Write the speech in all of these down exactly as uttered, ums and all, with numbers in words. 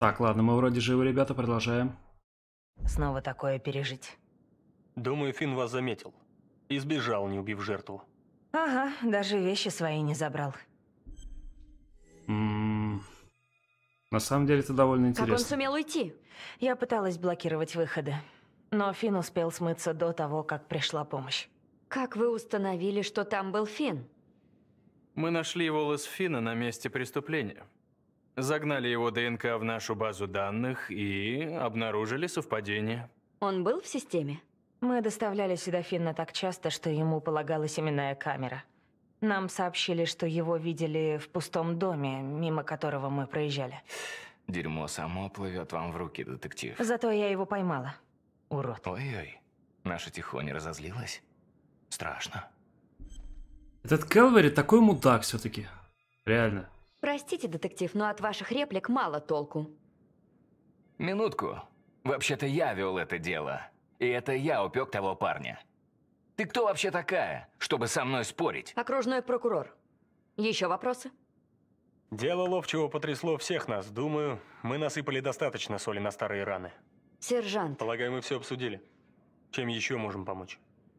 Так, ладно, мы вроде живы, ребята, продолжаем. Снова такое пережить. Думаю, Финн вас заметил. И сбежал, не убив жертву. Ага, даже вещи свои не забрал. М-м, На самом деле это довольно Как он интересно. сумел уйти? Я пыталась блокировать выходы, но Финн успел смыться до того, как пришла помощь. Как вы установили, что там был Финн? Мы нашли волос Финна на месте преступления. Загнали его ДНК в нашу базу данных и обнаружили совпадение. Он был в системе? Мы доставляли сюда Финна так часто, что ему полагалась именная камера. Нам сообщили, что его видели в пустом доме, мимо которого мы проезжали. Дерьмо само плывет вам в руки, детектив. Зато я его поймала. Урод. Ой-ой, наша Тихоня разозлилась? Страшно. Этот Келвери такой мудак все-таки. Реально. Простите, детектив, но от ваших реплик мало толку. Минутку. Вообще-то я вел это дело. И это я упек того парня. Ты кто вообще такая, чтобы со мной спорить? Окружной прокурор. Еще вопросы? Дело Ловчего потрясло всех нас. Думаю, мы насыпали достаточно соли на старые раны. Сержант, Полагаю, мы все обсудили. Чем еще можем помочь?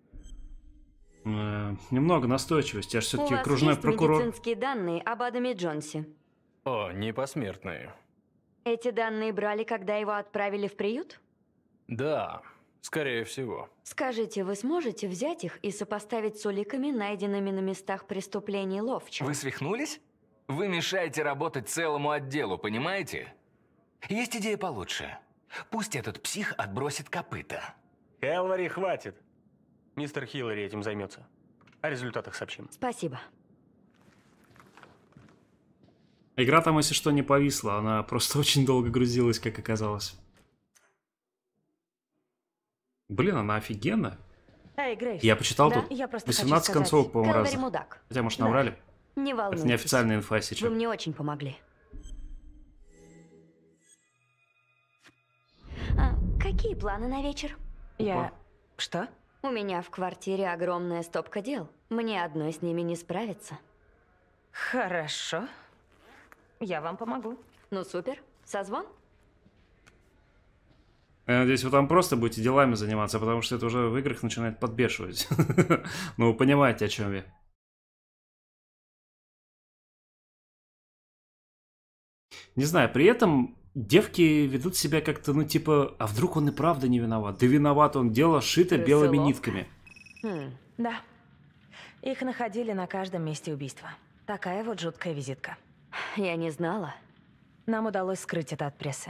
Э, немного настойчивости. Я же у все-таки вас окружной есть прокурор. медицинские данные об Адаме Джонсе? О, не посмертные. Эти данные брали, когда его отправили в приют? Да, скорее всего. Скажите, вы сможете взять их и сопоставить с уликами, найденными на местах преступлений Ловчего? Вы свихнулись? Вы мешаете работать целому отделу, понимаете? Есть идея получше. Пусть этот псих отбросит копыта. Келвери, хватит. Мистер Хиллари этим займется. О результатах сообщим. Спасибо. Игра там, если что, не повисла. Она просто очень долго грузилась, как оказалось. Блин, она офигенная. Эй, Грейс. Я почитал Да, тут я просто хочу восемнадцать сказать, концовок, по-моему, Келвери раза. мудак. Хотя, может, Да. наврали. Не Это волнуйтесь. неофициальная инфа, если Вы что. мне очень помогли. А, какие планы на вечер? Я... Что? У меня в квартире огромная стопка дел. Мне одной с ними не справиться. Хорошо. Я вам помогу. Ну супер. Созвон? Я надеюсь, вы там просто будете делами заниматься, потому что это уже в играх начинает подбешивать. Ну, вы понимаете, о чем я. Не знаю, при этом девки ведут себя как-то, ну, типа, а вдруг он и правда не виноват? Да виноват он, дело шито белыми Крысоловка. нитками. Хм. Да. Их находили на каждом месте убийства. Такая вот жуткая визитка. Я не знала. Нам удалось скрыть это от прессы.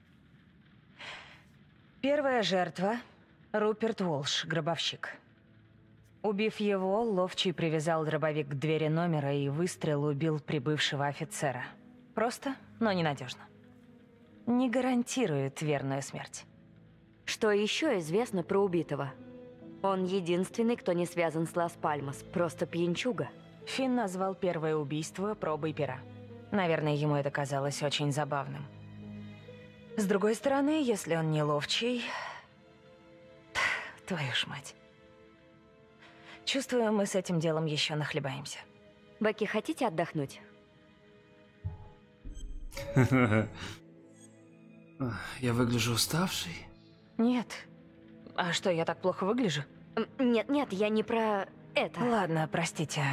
Первая жертва — Руперт Уолш, гробовщик. Убив его, Ловчий привязал дробовик к двери номера и выстрел убил прибывшего офицера. Просто, но ненадежно. Не гарантирует верную смерть. Что еще известно про убитого? Он единственный, кто не связан с Лас-Пальмас. Просто пьянчуга. Финн назвал первое убийство пробой пера. Наверное, ему это казалось очень забавным. С другой стороны, если он не ловчий... Твою ж мать. Чувствую, мы с этим делом еще нахлебаемся. Бекки, хотите отдохнуть? Я выгляжу уставший. Нет. А что, я так плохо выгляжу? М, Нет, нет, я не про это. Ладно, простите.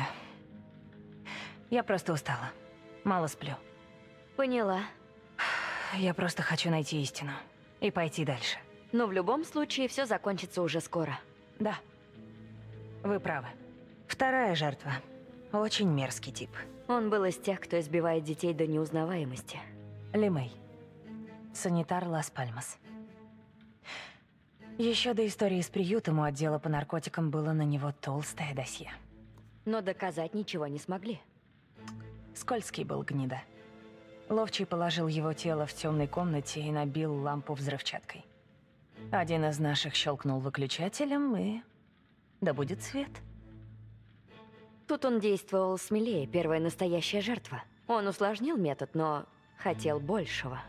Я просто устала. Мало сплю. Поняла. Я просто хочу найти истину. И пойти дальше. Но в любом случае все закончится уже скоро. Да. Вы правы. Вторая жертва. Очень мерзкий тип. Он был из тех, кто избивает детей до неузнаваемости. Ли Мэй. Санитар Лас-Пальмас. Еще до истории с приютом у отдела по наркотикам было на него толстое досье. Но доказать ничего не смогли. Скользкий был гнида. Ловчий положил его тело в темной комнате и набил лампу взрывчаткой. Один из наших щелкнул выключателем, и... да будет свет. Тут он действовал смелее, первая настоящая жертва. Он усложнил метод, но хотел большего.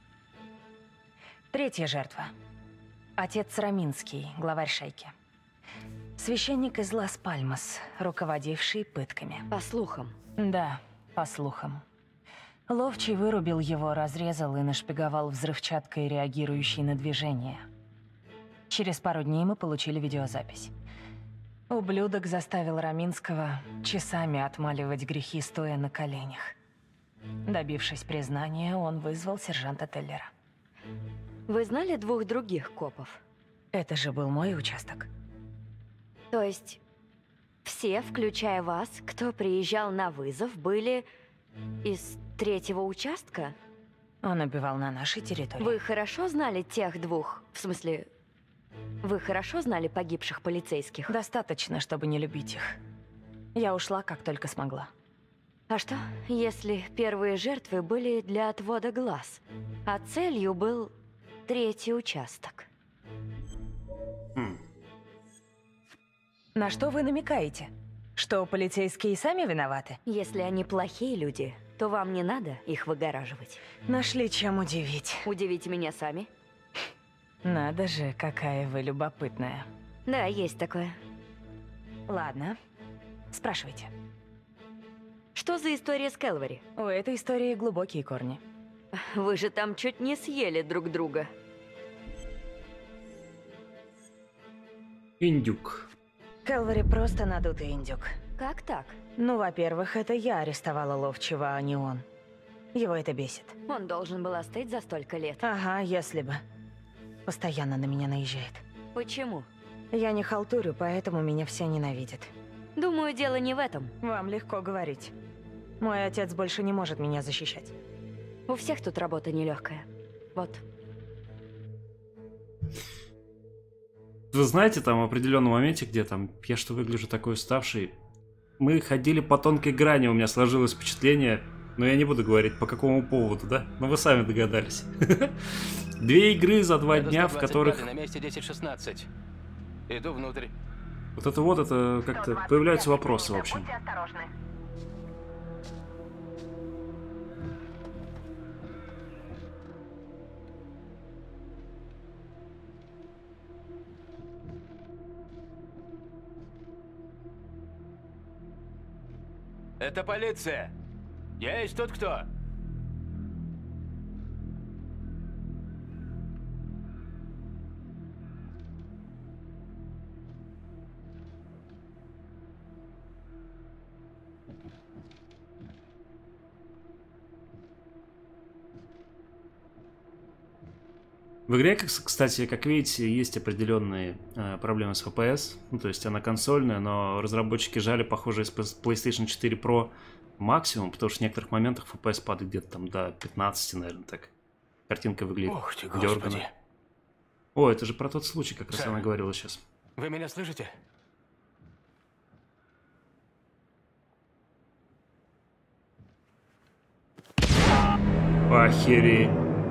Третья жертва. Отец Раминский, главарь шайки. Священник из Лас-Пальмас, руководивший пытками. По слухам. Да, по слухам. Ловчий вырубил его, разрезал и нашпиговал взрывчаткой, реагирующей на движение. Через пару дней мы получили видеозапись. Ублюдок заставил Раминского часами отмаливать грехи, стоя на коленях. Добившись признания, он вызвал сержанта Теллера. Вы знали двух других копов? Это же был мой участок. То есть все, включая вас, кто приезжал на вызов, были из третьего участка? Он убивал на нашей территории. Вы хорошо знали тех двух? В смысле, вы хорошо знали погибших полицейских? Достаточно, чтобы не любить их. Я ушла, как только смогла. А что, если первые жертвы были для отвода глаз, а целью был третий участок? Хм. На что вы намекаете? Что полицейские сами виноваты? Если они плохие люди, то вам не надо их выгораживать. Нашли чем удивить. Удивите меня сами. Надо же, какая вы любопытная. Да, есть такое. Ладно, спрашивайте. Что за история с Келвери? У этой истории глубокие корни. Вы же там чуть не съели друг друга. Индюк. Келвери просто надутый индюк. Как так? Ну, во-первых, это я арестовала Ловчего, а не он. Его это бесит. Он должен был остыть за столько лет. Ага, если бы. Постоянно на меня наезжает. Почему? Я не халтурю, поэтому меня все ненавидят. Думаю, дело не в этом. Вам легко говорить. Мой отец больше не может меня защищать. У всех тут работа нелегкая. Вот. Вы знаете, там в определенном моменте, где там я что выгляжу такой уставший, мы ходили по тонкой грани, у меня сложилось впечатление, но я не буду говорить по какому поводу, да? Но вы сами догадались. Две игры за два дня, в которых... На месте десять шестнадцать. Иду внутрь. Вот это вот, это как-то появляются вопросы, в общем. Это полиция. Есть тут кто? В игре, кстати, как видите, есть определенные э, проблемы с эф пи эс. Ну, то есть она консольная, но разработчики жали, похоже, из PlayStation четыре Pro максимум, потому что в некоторых моментах эф пи эс падает где-то там до пятнадцати, наверное, так. Картинка выглядит Ох ты, дёрганно. господи. О, это же про тот случай, как раз Сэр. она говорила сейчас. Вы меня слышите? Охереть.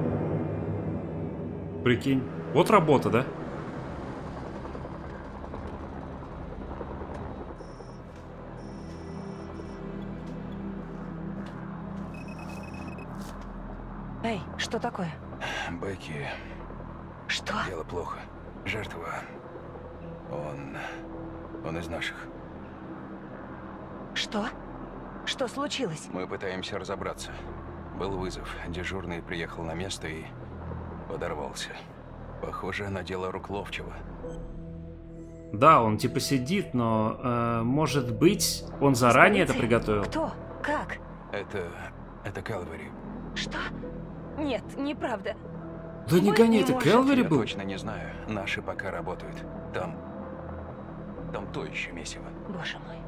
Прикинь. Вот работа, да? Эй, что такое? Бекки, Что? дело плохо. Жертва. Он... Он из наших. Что? Что случилось? Мы пытаемся разобраться. Был вызов. Дежурный приехал на место и подорвался. Похоже на дело рук Ловчего. Да, он типа сидит, но э, может быть, он заранее это Скажите, приготовил. Кто? Как? Это... это Келвери. Что? Нет, неправда. Да не Быть гони, не это может. Келвери Я был? точно не знаю. Наши пока работают. Там... Там то еще месиво. Боже мой.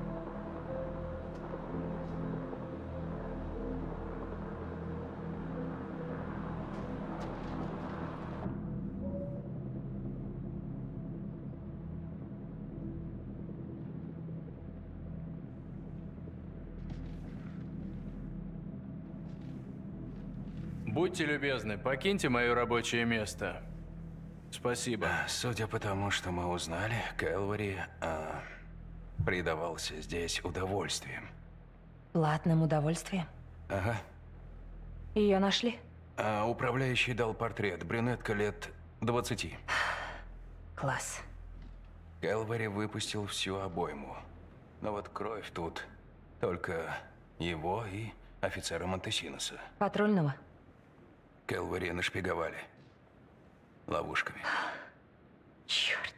Будьте любезны, покиньте мое рабочее место. Спасибо. Судя по тому, что мы узнали, Келвери а, предавался здесь удовольствием. Платным удовольствием. Ага. Ее нашли? А управляющий дал портрет. Брюнетка лет двадцати. Класс. Келвери выпустил всю обойму. Но вот кровь тут только его и Офицера Монтесиноса. Патрульного? Келвери нашпиговали. Ловушками. Черт.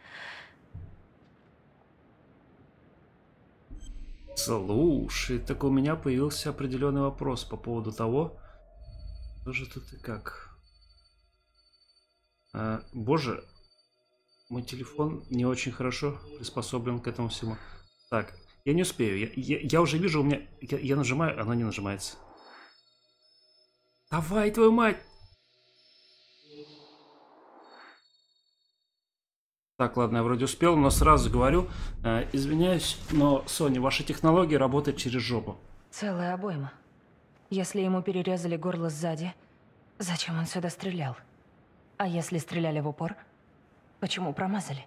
Слушай, так у меня появился определенный вопрос по поводу того, что же тут и как. А, боже, мой телефон не очень хорошо приспособлен к этому всему. Так, я не успею. Я, я, я уже вижу, у меня... Я, я нажимаю, она не нажимается. Давай, твою мать! Так, ладно, я вроде успел, но сразу говорю, э, извиняюсь, но, Соня, ваша технология работает через жопу. Целая обойма. Если ему перерезали горло сзади, зачем он сюда стрелял? А если стреляли в упор, почему промазали?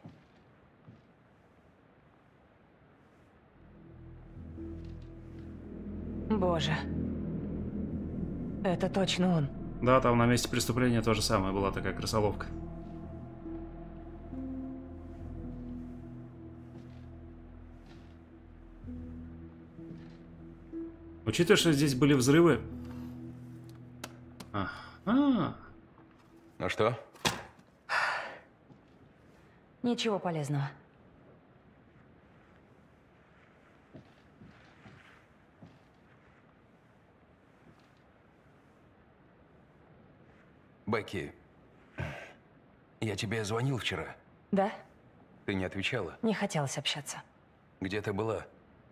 Боже. Это точно он. Да, там на месте преступления то же самое, была такая крысоловка. Учитывая, что здесь были взрывы... А, а. Ну что? Ничего полезного. Бекки, я тебе звонил вчера. Да? Ты не отвечала? Не хотелось общаться. Где ты была?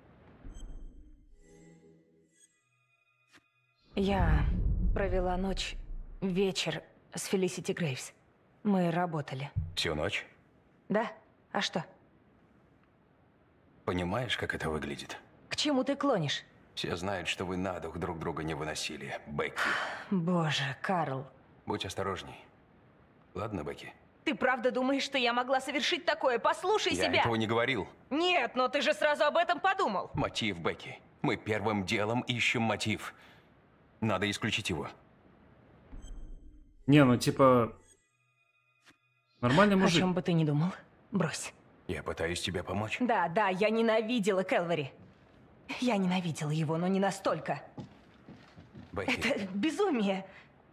Я провела ночь, вечер с Фелисити Грейвс. Мы работали. Всю ночь? Да? А что? Понимаешь, как это выглядит? К чему ты клонишь? Все знают, что вы на дух друг друга не выносили, Бекки. Боже, Карл. Будь осторожней. Ладно, Бекки? Ты правда думаешь, что я могла совершить такое? Послушай Я себя! этого не говорил. Нет, но ты же сразу об этом подумал. Мотив, Бекки. Мы первым делом ищем мотив. Надо исключить его. Не, ну типа... Нормальный мужик. О чем бы ты ни думал, брось. Я пытаюсь тебе помочь. Да, да, я ненавидела Келвери. Я ненавидела его, но не настолько. Бекки. Это безумие.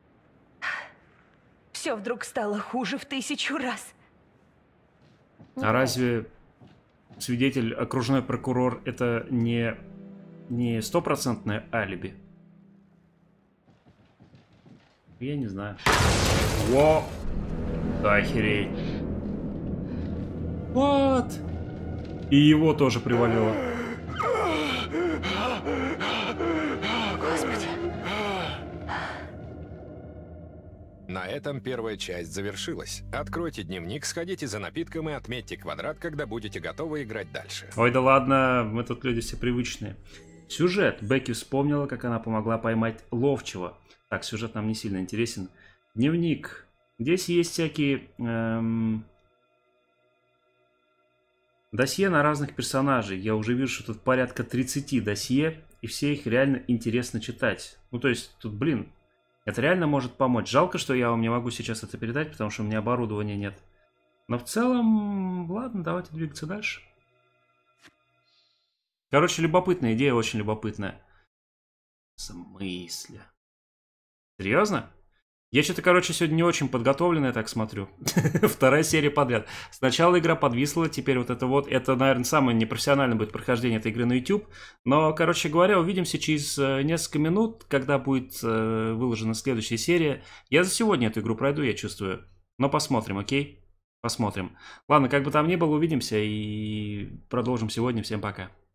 Все вдруг стало хуже в тысячу раз. А разве свидетель, окружной прокурор, это не не стопроцентное алиби? Я не знаю. Во! Да охереть. Вот. И его тоже привалило. Господи. На этом первая часть завершилась. Откройте дневник, сходите за напитком и отметьте квадрат, когда будете готовы играть дальше. Ой, да ладно, мы тут люди все привычные. Сюжет. Бекки вспомнила, как она помогла поймать ловчего. Так, сюжет нам не сильно интересен. Дневник. Здесь есть всякие эм, досье на разных персонажей. Я уже вижу, что тут порядка тридцати досье, и все их реально интересно читать. Ну, то есть, тут, блин, это реально может помочь. Жалко, что я вам не могу сейчас это передать, потому что у меня оборудования нет. Но в целом, ладно, давайте двигаться дальше. Короче, любопытная идея, очень любопытная. В смысле? Серьезно? Я что-то, короче, сегодня не очень подготовленный, я так смотрю. Вторая серия подряд. Сначала игра подвисла, теперь вот это вот. Это, наверное, самое непрофессиональное будет прохождение этой игры на YouTube. Но, короче говоря, увидимся через несколько минут, когда будет выложена следующая серия. Я за сегодня эту игру пройду, я чувствую. Но посмотрим, окей? Посмотрим. Ладно, как бы там ни было, увидимся и продолжим сегодня. Всем пока.